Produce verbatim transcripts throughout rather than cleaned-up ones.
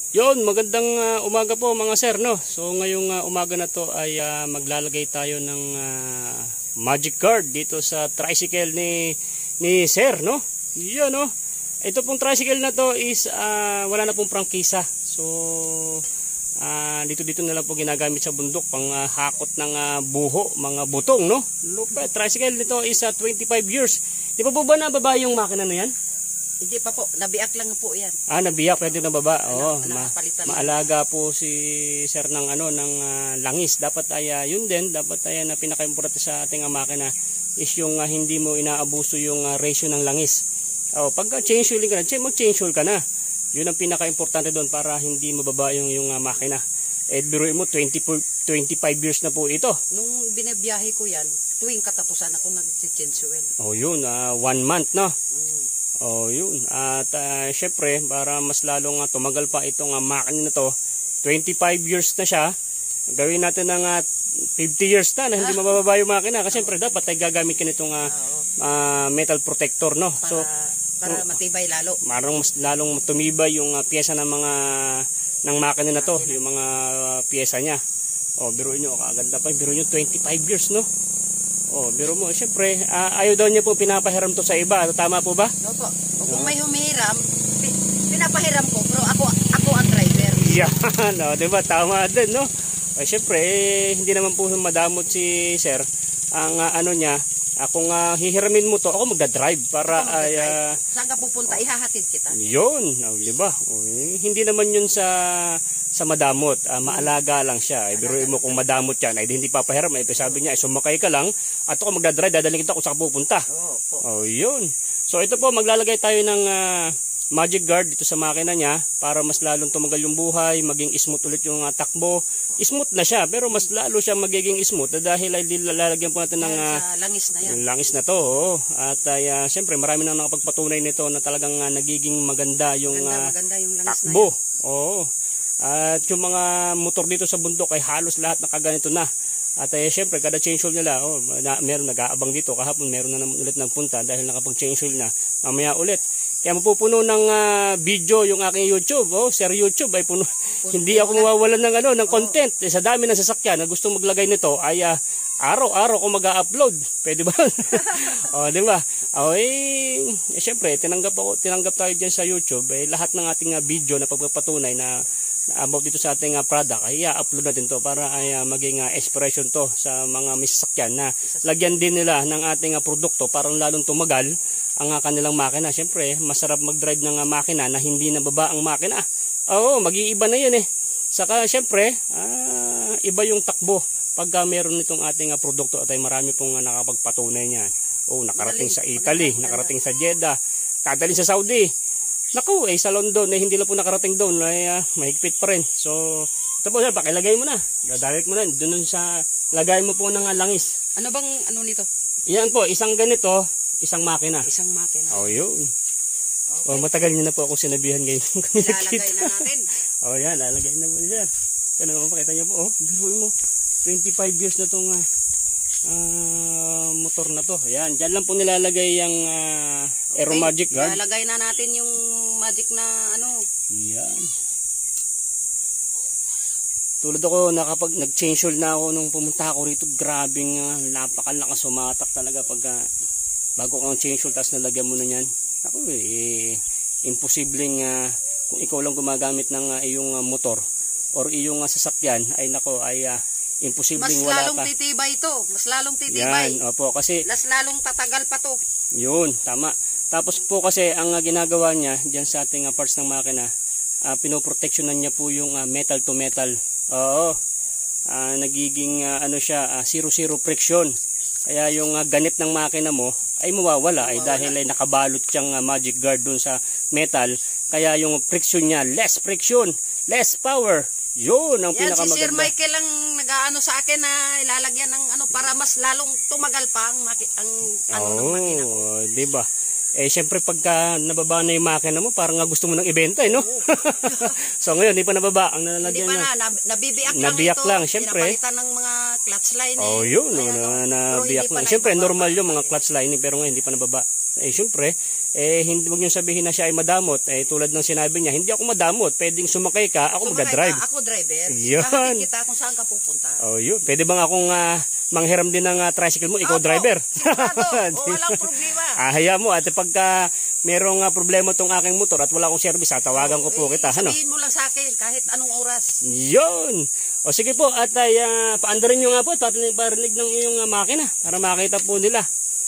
Yun, magandang uh, umaga po mga sir, no? So ngayong uh, umaga na to ay uh, maglalagay tayo ng uh, magic guard dito sa tricycle ni ni sir, no? Yan, no? Ito pong tricycle na to is uh, wala na pong prangkisa. So uh, dito dito na lang po ginagamit sa bundok pang uh, hakot ng uh, buho, mga butong, no? Lupet, tricycle nito is uh, twenty-five years. Di pa po ba nababa yung makina na yan? Hindi pa po, nabiyak lang po yan. Ah, nabiyak, pwede na baba. Oo, na, ma maalaga po si sir ng ano ng uh, langis. Dapat ay uh, yun din, dapat ay uh, na pinaka-importante sa ating uh, makina is yung uh, hindi mo inaabuso yung uh, ratio ng langis. Oh, pag uh, change oil ka na, mag-change oil ka na. Yun ang pinaka-importante doon para hindi mababa yung yung uh, makina. Eh biruin mo twenty, twenty-five years na po ito. Nung binabiyahe ko yan, tuwing katapusan ako nag-change oil. Oh, yun, uh, one month, no? Mm. Oh, yun. At uh, syempre, para mas lalong uh, tumagal pa itong uh, makina na to, twenty-five years na siya. Gawin natin ng uh, fifty years na na hindi ah. mabababa yung makina. Kasi syempre, dapat ay gagamit ka nitong uh, uh, metal protector, no? Para, so, para matibay lalo. Marang mas lalong tumibay yung uh, pyesa ng mga ng makina na to, makina. Yung mga uh, pyesa niya. Oh, biruin nyo, kaganda pa. Biruin nyo, twenty-five years, no? Oh, biro mo, siyempre, uh, ayaw daw niya po pinapahiram to sa iba. Tama po ba? No po. O kung may humihiram, pinapahiram ko, pero ako ako ang driver. Yan, no, di ba? Tama din, no? Eh, siyempre, eh, hindi naman po madamot si sir. Ang uh, ano niya, uh, kung uh, hihiramin mo to, ako magdadrive para ay... Uh, saan ka pupunta? Oh, ihahatid kita. Yun, oh, di ba? Oh, eh, hindi naman yun sa... sa madamot, uh, maalaga lang siya. Eh, biruin mo kung madamot yan, ay hindi papahiram. Eh, sabi niya, eh, sumakay ka lang at ako magdadrive, dadaling kita kung saan pupunta. Oh, oh, yun. So ito po, maglalagay tayo ng uh, magic guard dito sa makina niya para mas lalong tumagal yung buhay, maging smooth ulit yung uh, takbo. Smooth na siya, pero mas lalo siya magiging smooth dahil ay lalagyan po natin ng uh, langis na yan. Langis na to. Oh. At uh, siyempre, marami nang nakapagpatunay nito na talagang uh, nagiging maganda yung, uh, maganda, maganda yung langis takbo. Na yan. Oo. At yung mga motor dito sa bundok ay halos lahat nakaganito na. At eh, syempre kada change oil nila, oh, na, meron nag-aabang dito. Kahapon meron na naman ulit nagpunta dahil nakapag-change oil na. Mamaya ulit. Kaya mapupuno ng uh, video yung aking YouTube. Oh, Sir YouTube ay puno. puno Hindi ako mawawalan ng ano, ng content. Eh, sa dami ng sasakyan na gustong maglagay nito ay uh, araw-araw ko mag-upload. Pwede ba? Oh, di ba? Oh, eh, eh syempre tinanggap ako, tinanggap tayo diyan sa YouTube. Eh, lahat ng ating uh, video na pagpapatunay na about dito sa ating uh, product ay i-upload natin to para ay uh, maging uh, inspiration to sa mga may sasakyan na lagyan din nila ng ating uh, produkto para lalong tumagal ang uh, kanilang makina. Siyempre, masarap mag-drive ng uh, makina na hindi nababa ang makina. Oo, mag-iiba na yun eh. Saka siyempre, uh, iba yung takbo pagka meron nitong ating uh, produkto at ay marami pong uh, nakapagpatunay niyan. Oh, nakarating sa Italy, nakarating sa Jeddah, dadalhin sa Saudi. Naku, eh sa London eh hindi lang po nakarating doon, ay uh, mahigpit pa rin. So, ito po sir, pakilagay mo na. Direct mo na doon sa lagay mo po ng uh, langis. Ano bang ano nito? Yan po, isang ganito, isang makina. Isang makina. Oh, yun. Okay. Oh, matagal niyo na po ako sinabihan ngayon. Lalagay na natin. Oh, yan, lalagay na mo niya. Kaya naman pakita niyo po, oh, biruin mo. twenty-five years na tong uh, uh, motor na to. Ayan, dyan lang po nilalagay yung uh, okay. Aero Magic Guard. Ilalagay na natin yung magic na ano. Yan. Tulad ako, nakapag nag-change oil na ako nung pumunta ako rito. Grabing uh, napakalakas sumatak talaga pag uh, bago kang change oil tapos nalagyan mo na yan. Ako eh, imposibleng uh, kung ikaw lang gumagamit ng uh, iyong uh, motor or iyong uh, sasakyan ay nako ay uh, imposibleng wala ka. Mas lalong titibay ito. Mas lalong titibay. Yan, opo, kasi mas lalong tatagal pa to. Yun, tama. Tapos po kasi ang uh, ginagawa niya diyan sa ating uh, parts ng makina, uh, pinoproteksyonan niya po yung uh, metal to metal. Oo. Uh, nagiging uh, ano siya, uh, zero zero friction. Kaya yung uh, ganit ng makina mo ay mawawala, mawawala. Ay dahil ay nakabalot siyang uh, magic guard dun sa metal. Kaya yung friction niya, less friction, less power. Yun ang yan, pinakamaganda. Si Sir Michael ang nag-aano sa akin na ilalagyan ng ano para mas lalong tumagal pa ang, ang ano oh, ng makina ko. Di ba? Eh syempre pagka nababa na yung makina mo, parang nga gusto mo nang ibenta eh, no? So ngayon, hindi pa nababa ang nalalagyan na. Hindi pa na, na nabibiyak lang nabiyak ito. lang, syempre. Pinapalitan ng mga clutch lining. Oh, yun, no, na, nabiyak lang. Syempre, normal yung mga clutch lining, pero ngayon hindi pa nababa. Eh syempre, eh hindi mo yung sabihin na siya ay madamot. Eh tulad ng sinabi niya, hindi ako madamot. Pwedeng sumakay ka, ako Sumakay mag-drive. ka, ako driver. Yun. Nakakikita kung saan ka pupunta. Oh, yun. Pwede bang akong uh, manghiram din ng uh, tricycle mo, ikaw Opo, driver? sigurado. O, walang problema. Ah, haya mo, at pagka merong uh, problema tong aking motor at wala akong service, ha, tawagan ko po Eh, kita. Ano? Sabihin mo lang sa akin kahit anong oras. Yun! O sige po, at ay uh, paandarin nyo nga po at parinig, parinig ng iyong uh, makina para makita po nila.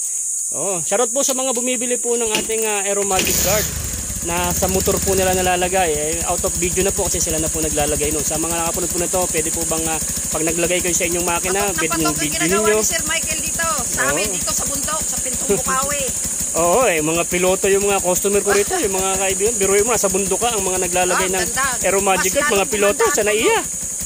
Oh, shoutout po sa mga bumibili po ng ating uh, Aero Magic Guard na sa motor po nila nalalagay. Eh, out of video na po kasi sila na po naglalagay nun. Sa mga nakapunod po na to, pwede po bang uh, pag naglagay kayo sa inyong makina, Patok na pwede patok yung yung video ginagawa ninyo. ni Sir Michael dito. Sa amin Oo. dito sa bundok, sa Pintong Bukawi. Oo, eh, mga piloto yung mga customer ko rito, yung mga kaibigan. Biruin mo, sa bundok ka, ang mga naglalagay Ah, ng ganda. Aero Magic Mas Guard, mga lalong piloto, gumanda sa ang naiya.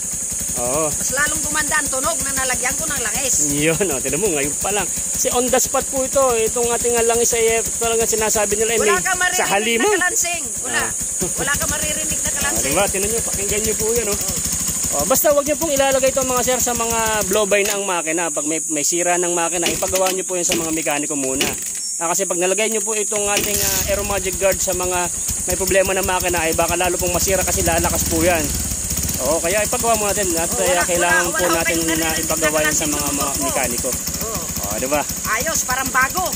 Oo. Mas lalong gumanda ang tunog na nalagyan ko ng langis. Yun, oh, tinan mo, ngayon pa lang. Kasi on the spot po ito, itong ating langis ay eh, talagang sinasabi nila, eh, Wala may ka maririnig sa halima. na kalansing. Wala. Ah. Wala ka maririnig na Ah, kalansing. diba, tinan nyo, pakinggan nyo po yan. Oh. Oh, basta wag nyo pong ilalagay ito mga sir sa mga blow-by na ang makina. Pag may, may sira ng makina, ipagawa nyo po yan sa mga mekaniko muna. Ah, kasi pag nalagay nyo po itong ating uh, Aero Magic Guard sa mga may problema ng makina, ay baka lalo pong masira kasi lalakas po yan. Oo, kaya ipagawa mo natin at Oh, uh, wala, kailangan wala, po wala natin kayong na narinig ipagawa na yan sa mga, kalansing mga ng motor. mekaniko. Oh. Oh, di ba? Ayos, parang bago.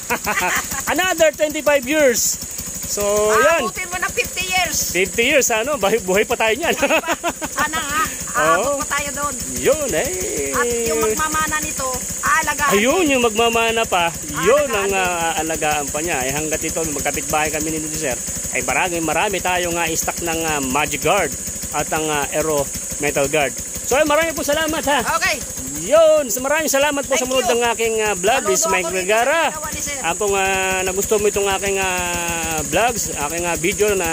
Another twenty-five years. So, yan. Aabutin mo ng fifty years. fifty years, ano? Buhay, buhay pa tayo niyan. Sana nga, Oo. aabot pa tayo doon. Yun, eh. At yung magmamana nito, aalagaan. Ayun, yung magmamana pa, yun ang Aalagaan uh, aalagaan pa niya. Eh, hanggat ito, magkapit-bahay kami ni sir, ay marami, marami tayong uh, stock ng uh, Magic Guard at ang uh, Aero Metal Guard. So, ay, marami po salamat ha. Okay. Yun, so maraming salamat po Thank sa munod you. ng aking uh, vlog. This is Saludo Mike ako dito Vergara. sa ginawa ni Sir. Ang kung uh, nagustuhan mo itong aking uh, vlogs, aking uh, video na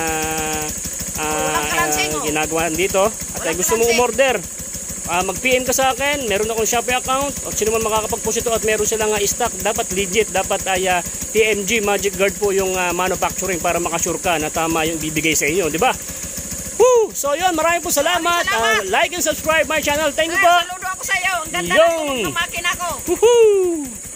uh, Walang kalansing, uh, oh. ginagawa dito, at ay Walang gusto mong kalansing. umorder, uh, mag-P M ka sa akin. Meron akong Shopee account at sino man makakapag-post ito at meron silang uh, stock, dapat legit, dapat ay uh, T M G Magic Guard po yung uh, manufacturing para makasure ka na tama yung bibigay sa inyo, di ba? Woo! So yun, maraming po salamat. Maraming salamat. Uh, like and subscribe my channel. Thank you Sir, po. saludo ako sa iyo. Ang ganda Yung. ng tunog ng makina ko. Woohoo!